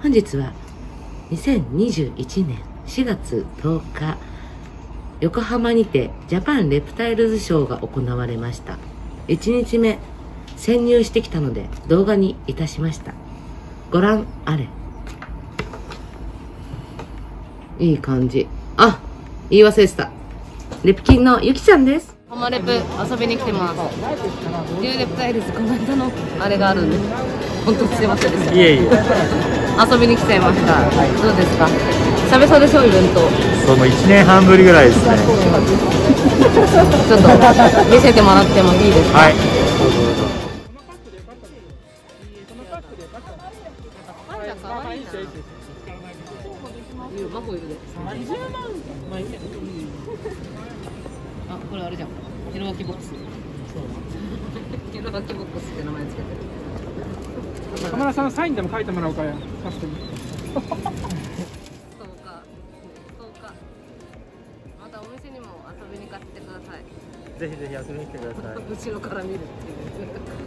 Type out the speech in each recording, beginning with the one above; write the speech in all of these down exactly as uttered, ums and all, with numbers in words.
本日はにせんにじゅういちねんしがつとおか、横浜にてジャパンレプタイルズショーが行われました。いちにちめ潜入してきたので動画にいたしました。ご覧あれ。いい感じ。あ、言い忘れてた。レプキンのゆきちゃんです。ハマレプ遊びに来てます。ニューレプタイルズこの間のあれがあるんで、本当すいませんでした。 いえいえ。 遊びに来ちゃいました。どうですか？久々でしょ、イベント。 そのいちねんはんぶりぐらいですね。 ちょっと見せてもらってもいいですか？はい。あ、これあれじゃん。ヒロアキボックス。ヒロアキボックスって名前つけてる。 カメラさんサインでも書いてもらおうかや。確かに。 そうか。そうか。またお店にも遊びに来てください。 ぜひぜひ遊びに来てください。 後ろから見るっていう。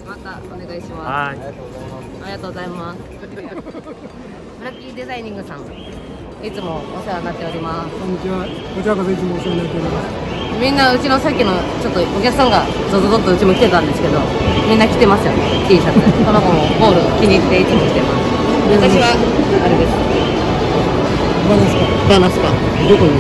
またお願いします。 はい。 ありがとうございます。ブラッキーデザイニングさん、いつもお世話になっております。 こんにちは。こちらこそいつもお世話になっております。 みんなうちのさっきのちょっとお客さんがゾゾゾッとうちも来てたんですけど、みんな着てますよね、T シャツ。この子もボール気に入っていつも着てます。私はあれです。 バナスバナスパ。どこに？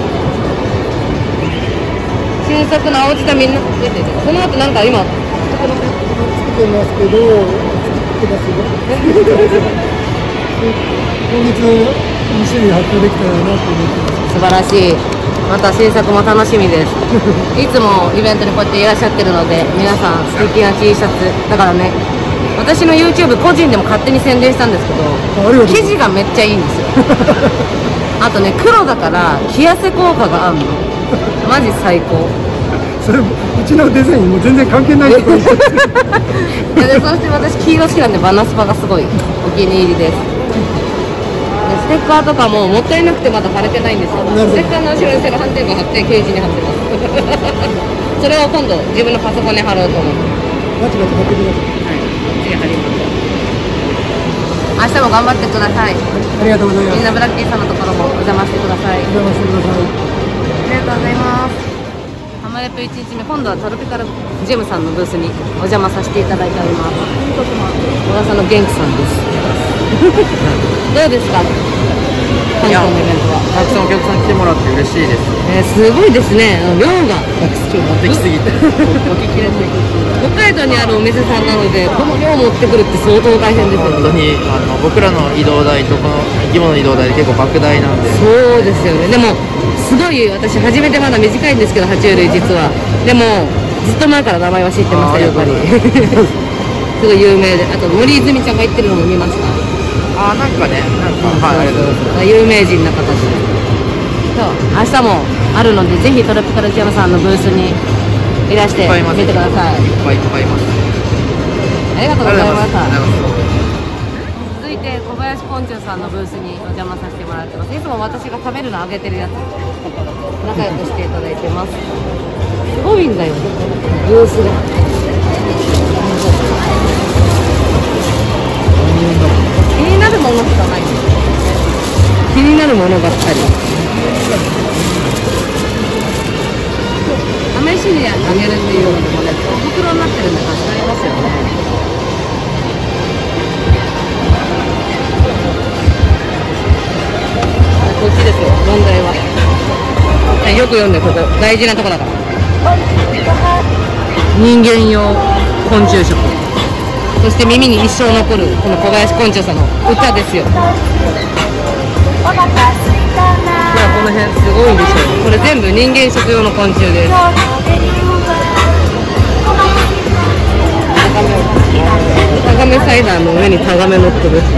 新作の青舌みんな出てる。その後なんか今作ってますけど、作ってますよ。今月に種類発表できたらなと思ってます。 素晴らしい。また新作も楽しみです。いつもイベントにこうやっていらっしゃってるので、皆さん素敵な T シャツだからね、私の YouTube 個人でも勝手に宣伝したんですけど、生地がめっちゃいいんですよ。あとね、黒だから着痩せ効果があるの。マジ最高。 それうちのデザインも全然関係ないところに。 で、そして私黄色好きなんでバナスパがすごいお気に入りです。ステッカーとかももったいなくてまだ貼れてないんですよ。ステッカーの後ろにセロハンテープ貼ってケージに貼ってます。それを今度自分のパソコンに貼ろうと思って。 マジで貼ってください。 はい、次貼ります。明日も頑張ってください。 ありがとうございます。 みんなブラッキーさんのところもお邪魔してください。 お邪魔してください。 ありがとうございます。ハマレプいちにちめ、今度はトロピカルジェムさんのブースにお邪魔させていただいております。噂の元気さんです。どうですか？本日のイベントは。 たくさんお客さん来てもらって嬉しいです。 えー、すごいですね。量が今日持ってきすぎて。 お聞きれない。北海道にあるお店さんなので、この量持ってくるって相当大変ですよね。 本当にあの僕らの移動代とこの生き物の移動代で結構莫大なんで。 そうですよね。でもすごい、私初めてまだ短いんですけど、爬虫類実は。でもずっと前から名前は知ってました、やっぱり。すごい有名で、あと森泉ちゃんが言ってるのも見ました。 あ、なんかね、なんか、はい、ありがとうございます。 有名人な方で。そう、明日もあるので、ぜひトロピカルジェムさんのブースにいらしてみてください。 いっぱいいっぱいいます。 ありがとうございました。 ありがとうございます。 続いて小林昆虫さんのブースにお邪魔させてもらってます。いつも私が食べるのあげてるやつ、仲良くしていただいてます。すごいんだよ、ブースが。気になるものしかない。気になるものばっかり。試しにあげるっていうのでもね、小袋になってるんで助かりますよね。こっちですよ、問題は。よく読んで、ここ大事なとこだから。人間用昆虫食、そして耳に一生残るこの小林昆虫さんの歌ですよ。ほら、この辺すごいでしょ。これ全部人間食用の昆虫です。タガメサイダーの上にタガメ乗ってる。す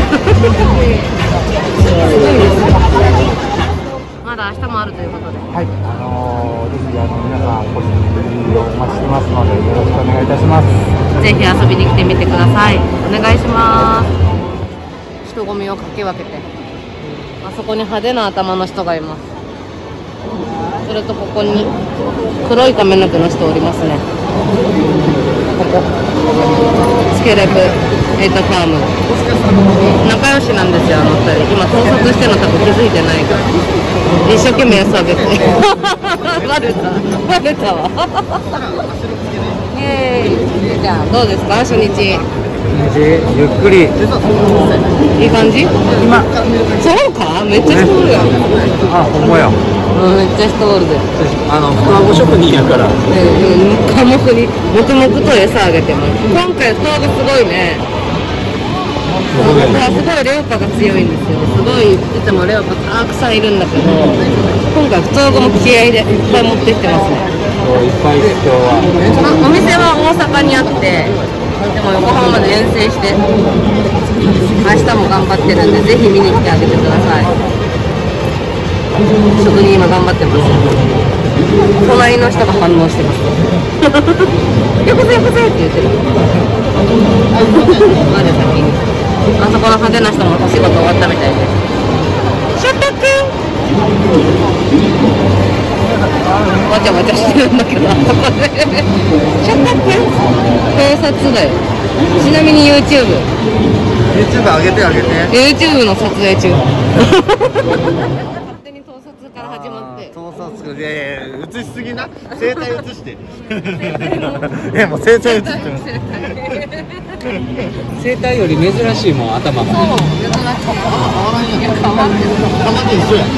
ごいですね。まだ明日もあるということで。 はい、あのー、ぜひあの皆さん個人的にお待ちしてますのでよろしくお願いいたします。 ぜひ遊びに来てみてください。お願いします。人混みをかき分けて、あそこに派手な頭の人がいます。それとここに黒い髪の毛の人おりますね。 スケレプエイトファーム仲良しなんですよ、あのふたり。今盗撮してるの多分気づいてないから一生懸命餌あげてバレたバレたわイエーイ。じゃあどうですか初日。 ゆっくり。 いい感じ？ 今。 そうか？めっちゃ人おるやん。 あ、ほんまや。 うん、めっちゃ人おるで。 あの、卵職人やから。 うん、寡黙に、黙々と餌あげてます。今回、双子すごいね。すごいレオパが強いんですよ。すごい、いつもレオパたくさんいるんだけど、今回、双子も気合いでいっぱい持ってきてますね。 いっぱいです、今日は。 お店は大阪にあって、でも横浜まで遠征して、明日も頑張ってるんで、ぜひ見に来てあげてください。職人今頑張ってます。隣の人が反応してます。よこせよこせって言ってる。まだ先に。あそこの派手な人もお仕事終わったみたいで。シャッターくん。わちゃわちゃしてるんだけど、あそこで。シャッターくん。盗撮だよ。ちなみに YouTube。 YouTube 上げて上げて。 YouTube の撮影中。から始まって。 盗撮いやいや映しすぎな。生体映して。えもう生体映ってます。生体より珍しいもん頭が。そう珍しい。変わらんやん。変わってる。たまに一緒や。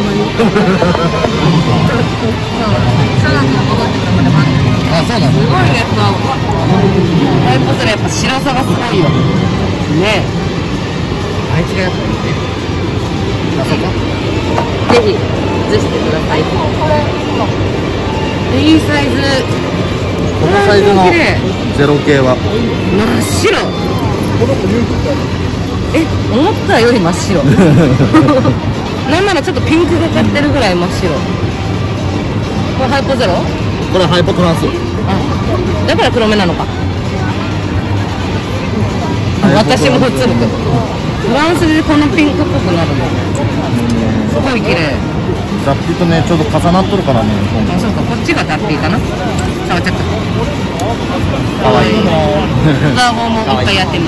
あそうなん。すごいね。タイプすらやっぱ白さがすごいよ。ね。あいつがやっぱりね。あそこ。ぜひ映してください。いいサイズ。 このサイズのゼロ系は真っ白。え、思ったより真っ白。なんならちょっとピンクがかってるぐらい真っ白。これハイポゼロ？ これハイポトランス。 あ、だから黒目なのか。私も普通僕。フランスでこのピンクっぽくなるの。すごい綺麗。 脱皮とねちょうど重なっとるからね。 あ、そうか、こっちが脱皮かな。触っちゃった。 可愛い。 双子もいっぱいやってます。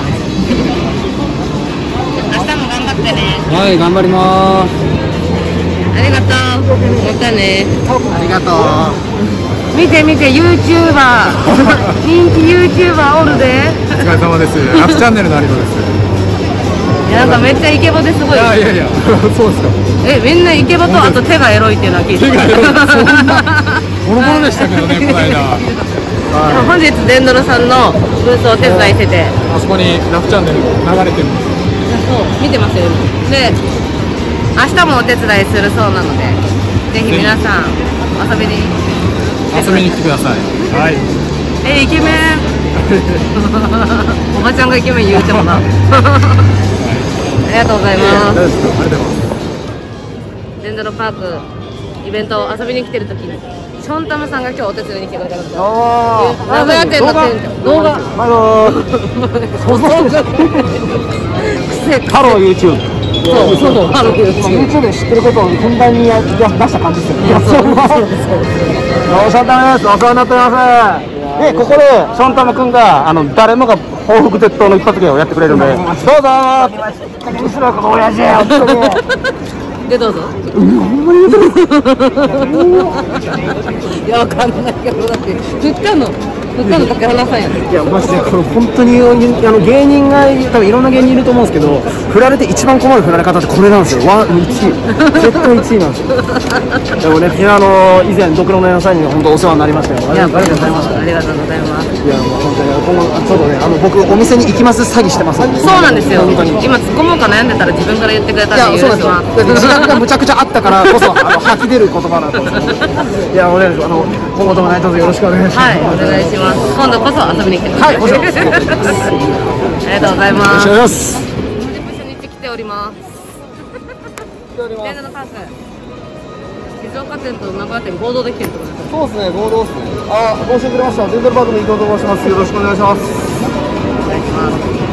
明日も頑張ってね。 はい、頑張ります。 ありがとう。またね。 ありがとう。 見て見て YouTuber 人気 YouTuber おるで。 お疲れ様です。ラフチャンネルの有野です。 いやなんかめっちゃイケボですごい。いやいやいや、そうですか。 え、みんなイケボとあと手がエロいっていうのは聞いてる。手がエロい。そんなボロボロでしたけどね、この間。本日デンドロさんのブースをお手伝いしてて、 あそこにラフチャンネル流れてるんです。 そう見てますよ。で、明日もお手伝いするそうなので、ぜひ皆さん遊びに遊びに来てください。はい。 え、イケメン。おばちゃんがイケメン言うてもな。ありがとうございます。 ありがとうございます。 デンドロパークイベント遊びに来てるときにションタムさんが今日お手伝いに来てくれたんですよ。名古屋店の店長。動画。 ハロー。ハロー YouTube。 そうそうそう。ハロー YouTube。 YouTube で知ってることをふんだんに出した感じですよね。 ションタムです。お世話になってます。で、ここでションタム君があの誰もが報復絶倒の一発芸をやってくれるんで、どうぞー。後ろこの親父や。 でどうぞ。いやわかんないけどだって振ったの振ったの竹原さんやね。 いやマジでこれ本当にあの芸人が多分いろんな芸人いると思うんですけど、振られて一番困る振られ方ってこれなんですよ。ワンいちい絶対いちいなんですよ。でもね、あの以前ドクロの野菜に本当お世話になりましたよ。 いやありがとうございます。ありがとうございます。 いやもう本当に今後ちょっとねあの僕お店に行きます詐欺してます。 そうなんですよ。今突っ込もうか悩んでたら自分から言ってくれたら許します。 自覚がむちゃくちゃあったからこそあの吐き出る言葉だと思う。いやお願いします。あの今後とも何卒よろしくお願いします。 はい、お願いします。今度こそ遊びに来てください。 はい、もちろん。ありがとうございます。 よろしくお願いします。 初日来ております。デンドロパーク。静岡店と名古屋店合同できてるってことですか。 そうですね、合同ですね。あ、申し遅れました。デンドロパークの伊藤と申します。よろしくお願いします。 お願いします。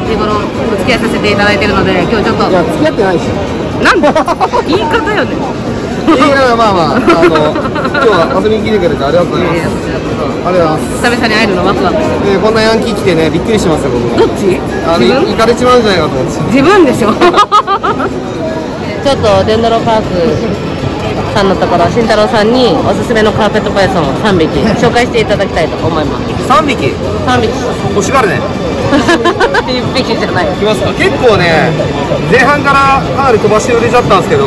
日頃お付き合いさせていただいているので、今日ちょっと。 いや、付き合ってないですよ。 なんで言い方よね。 いやいや、まあまあ、あの、今日は遊びに来てくれてありがとうございます。 ありがとうございます。 久々に会えるのワクワク。 えーこんなヤンキー来てね、びっくりしますよ、僕も。 どっち？ あの自分？ い行かれちまうんじゃないかと思って。 自分でしょ。ちょっとデンドロパークさんのところ、慎太郎さんにおすすめのカーペットパイソンさんびき紹介していただきたいと思います。 さんびきさんびき。 欲しがるね。 いっぴきじゃない。 来ますか。結構ね、前半からかなり飛ばして売れちゃったんですけど、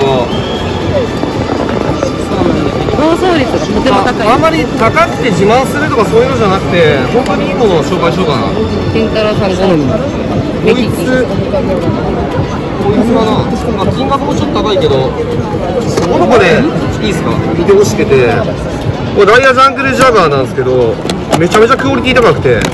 放送率がとても高い。 あんまり高くて自慢するとかそういうのじゃなくて、本当にいいものを紹介しようかな。 慎太郎さん好み。 こいつ、こいつはな、まあ、金額もちょっと高いけど、この子ね、いいですか、見てほしくて、これダイヤジャングルジャガーなんですけど、めちゃめちゃクオリティ高くて、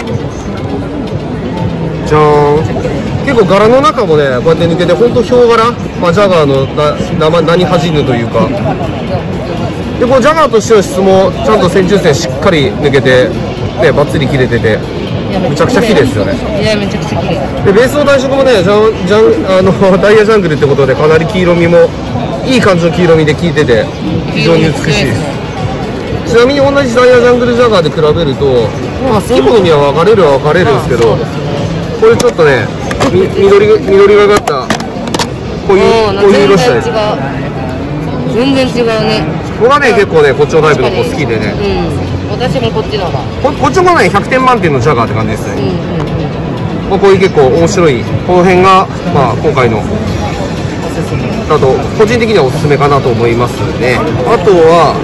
じゃーん、結構柄の中もね、こうやって抜けて、本当ヒョウ柄、まあ、ジャガーのなな何恥じぬというか、でこのジャガーとしての質もちゃんと線中線しっかり抜けて、ね、バッツリ切れてて。めちゃくちゃ綺麗ですよね。 いやめちゃくちゃ綺麗。 でベースの暖色もね、ジャンジャンあのダイヤジャングルってことでかなり黄色みもいい感じの黄色みで効いてて非常に美しいです。ちなみに同じダイヤジャングルジャガーで比べると、まあ、好き好みは分かれるは分かれるんですけど、これちょっとねみ緑が緑がかったこういうこういう色したいです。 全然違うね。 僕はね結構ねこっちのタイプの子好きでね、 うん、私もこっちのがここっちもねひゃくてん満点のジャガーって感じですね。 うんうんうん、 まあ、こういう結構面白いこの辺が、まあ、今回のだと個人的にはおすすめかなと思いますね。あとは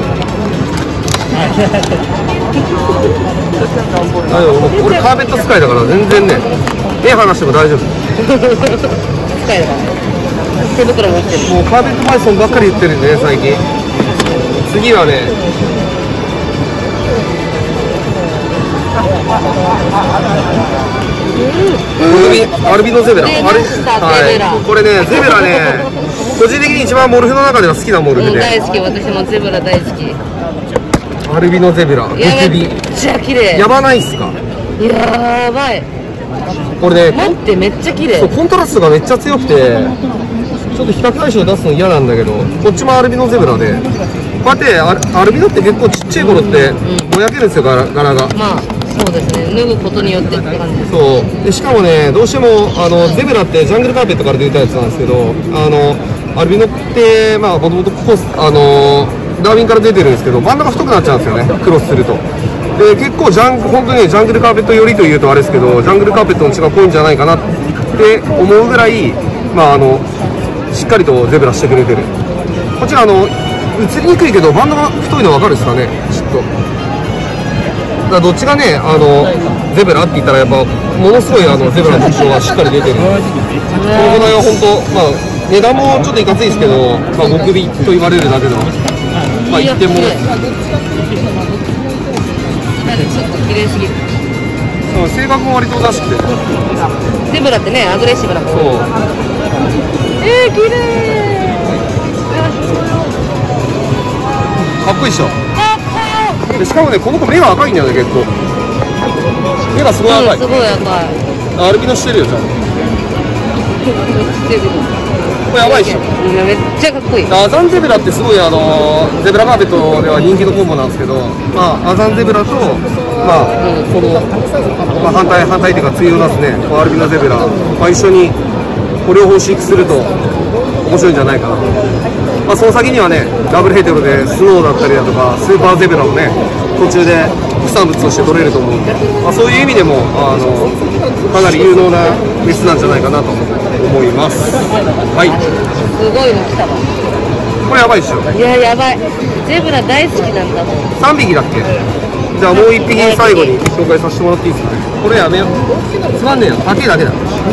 俺カーペット使いだから全然ね絵話しても大丈夫。 使いだから手袋持ってる。 もうカーペットパイソンばっかり言ってるんでね最近。次はねアルビノゼブラ。 出ましたゼブラ。 これねゼブラね個人的に一番モルフの中では好きなモルフうん、 で、 大好き。私もゼブラ大好き。 アルビノゼブラいや激美めっちゃ綺麗。 やばないっすか。 やばい。 これね待ってめっちゃ綺麗そう。コントラストがめっちゃ強くてちょっと比較対象出すの嫌なんだけど、こっちもアルビノゼブラでこうやってアルアルビノって結構ちっちゃい頃ってぼやけるんですよ柄柄が。 まあそうですね。脱ぐことによってって感じです。 そうでしかもねどうしてもあのゼブラってジャングルカーペットから出たやつなんですけど、あのアルビノってまあもともとコースあのダーウィンから出てるんですけど真ん中太くなっちゃうんですよねクロスすると。で結構ジャン本当にねジャングルカーペット寄りというとあれですけどジャングルカーペットの血が濃いんじゃないかなって思うぐらいまああのしっかりとゼブラしてくれてる。こっちはあの映りにくいけどバンドが太いの分かるですかねちょっと。だからどっちがねあのゼブラって言ったらやっぱものすごいあのゼブラの特徴がしっかり出てる。このぐらいは本当まあ値段もちょっといかついですけど、まあ、極美と言われるだけのまあ一点もちょっと綺麗すぎる。 性格も割とらしくてゼブラってねアグレッシブな子。 そうえー、綺麗。 かっこいいっしょ。でしかもねこの子目が赤いんだよね結構目がすごい赤い、 うん、すごい赤い。 アルビノしてるよじゃん。これやばいっしょ。 めっちゃかっこいい。 アザンゼブラってすごいあのゼブラカーペットでは人気のコンボなんですけど、まあアザンゼブラとまあこの、まあ、反対反対っていうか対を出すねアルビノゼブラ、まあ、一緒にこれを飼育すると面白いんじゃないかな。まあ、その先にはねダブルヘテロでスノーだったりだとかスーパーゼブラもね途中で副産物として取れると思うんで、まあ、そういう意味でもあのかなり有能なメスなんじゃないかなと思います。はい、 すごいの来たわ。 これやばいっしょ。 いややばい。ゼブラ大好きなんだもん。 さんびきだっけ。じゃあもういっぴき最後に紹介させてもらっていいですかね。これやめようつまんねえよ高いだけだ。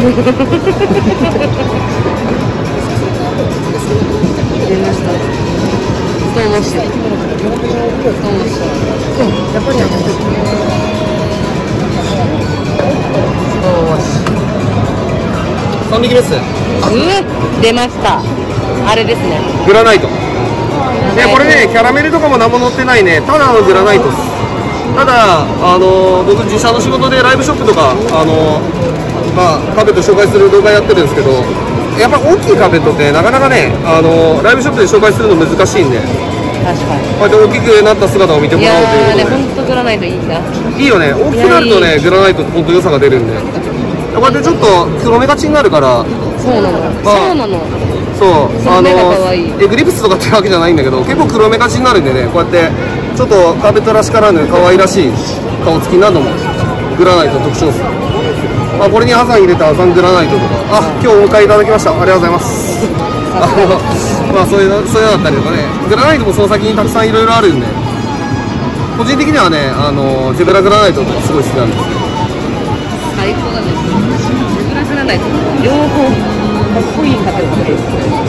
出ました。布団をしてる。布団をしてる。やっぱりやっぱり。 さんびきです。 うわ出ました。あれですね。 グラナイト。でこれねキャラメルとかも何も乗ってないねただのグラナイトです。ただあの僕自社の仕事でライブショップとかあのまあカーペット紹介する動画やってるんですけど、やっぱ大きいカーペットってなかなかねあのライブショップで紹介するの難しいんで、 確かに。 こうやって大きくなった姿を見てもいやらおうというーね、 ことで。 ほんとグラナイトいいんだ。 いいよね、大きくなるとね、グラナイトって本当良さが出るんで。こうやってちょっと黒目がちになるから、 そうなの。 まあそうなの。 そう、 黒目が可愛いエグリプスとかってわけじゃないんだけど、結構黒目がちになるんでね、こうやってちょっとカーペットらしからぬ可愛らしい顔つきになるのもグラナイトの特徴です。まあ、これにアザン入れたアザングラナイトとか、あ、今日お迎えいただきました、ありがとうございます。あのまあそういうそういうのだったりとかね、グラナイトもその先にたくさんいろいろあるんで、個人的にはね、あのゼブラグラナイトとかすごい好きなんです。 最高だね。ゼブラグラナイト両方かっこいい方ですね。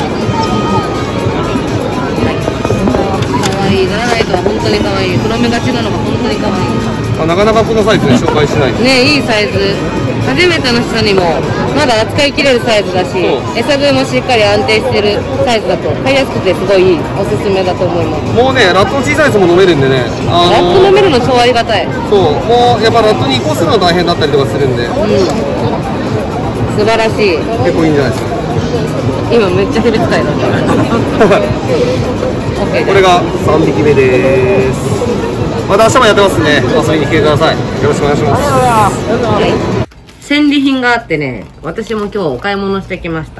はい。かわいい。グラナイトは本当にかわいい。黒目がちなのが本当にかわいい。 あ、なかなかこのサイズで紹介しない。 ね、いいサイズ。初めての人にもまだ扱いきれるサイズだし、餌食いもしっかり安定してるサイズだと買いやすくてすごいおすすめだと思います。 もうね、ラットの小さいやつも飲めるんでね、あのー、 ラット飲めるの超ありがたい。 そう、もうやっぱラットに移行するの大変だったりとかするんで、 うん、素晴らしい。 結構いいんじゃないですか。 今めっちゃ蛇使いだったOK これがさんびきめです。また明日もやってますね。遊びに来てください。よろしくお願いします。 はい、戦利品があってね、私も今日お買い物してきました。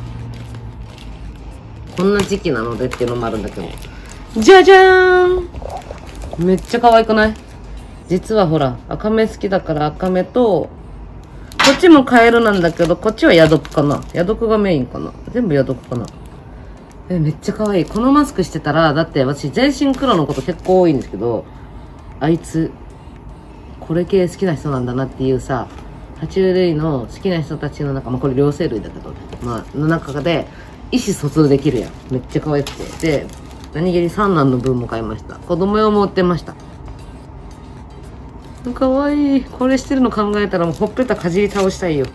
こんな時期なのでっていうのもあるんだけど、じゃじゃーん、めっちゃ可愛くない？実はほら、赤目好きだから赤目と、こっちもカエルなんだけど、こっちはヤドクかな。ヤドクがメインかな。全部ヤドクかな。え、めっちゃ可愛い。このマスクしてたら、だって私全身黒のこと結構多いんですけど、あいつ、これ系好きな人なんだなっていうさ、爬虫類の好きな人たちの中、まあこれ両生類だけど、まあ、の中で意思疎通できるやん。めっちゃ可愛くて。で、何気に三男の分も買いました。子供用も売ってました。かわいい。これしてるの考えたらもうほっぺたかじり倒したいよ。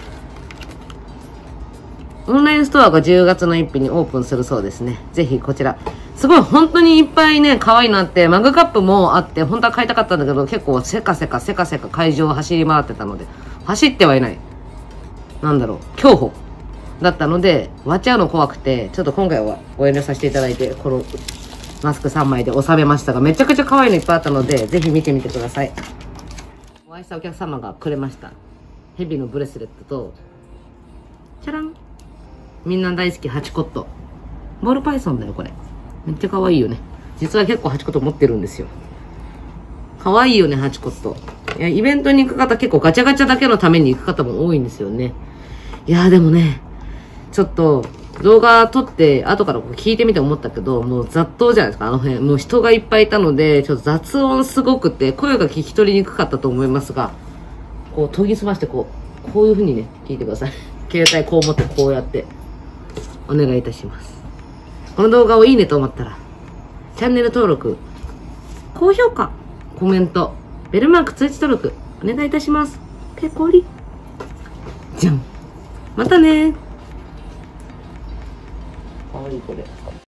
オンラインストアがじゅうがつのついたちにオープンするそうですね。ぜひこちら。すごい本当にいっぱいね、可愛いなって、マグカップもあって、本当は買いたかったんだけど、結構せかせかせかせか会場を走り回ってたので、走ってはいない。なんだろう、競歩だったので、割っちゃうの怖くて、ちょっと今回はご遠慮させていただいて、このマスクさんまいで収めましたが、めちゃくちゃ可愛いのいっぱいあったので、ぜひ見てみてください。お会いしたお客様がくれました。ヘビのブレスレットと、チャラン。みんな大好きハチコット。ボールパイソンだよ、これ。めっちゃ可愛いよね。実は結構ハチコット持ってるんですよ。可愛いよね、ハチコット。いや、イベントに行く方結構ガチャガチャだけのために行く方も多いんですよね。いやーでもね、ちょっと動画撮って後から聞いてみて思ったけど、もう雑踏じゃないですか、あの辺。もう人がいっぱいいたので、ちょっと雑音すごくて、声が聞き取りにくかったと思いますが、こう研ぎ澄ましてこう、こういう風にね、聞いてください。携帯こう持ってこうやって、お願いいたします。この動画をいいねと思ったら、チャンネル登録、高評価、コメント、ベルマーク通知登録、お願いいたします。ペコリ。じゃん。またねー。かわいいこれ。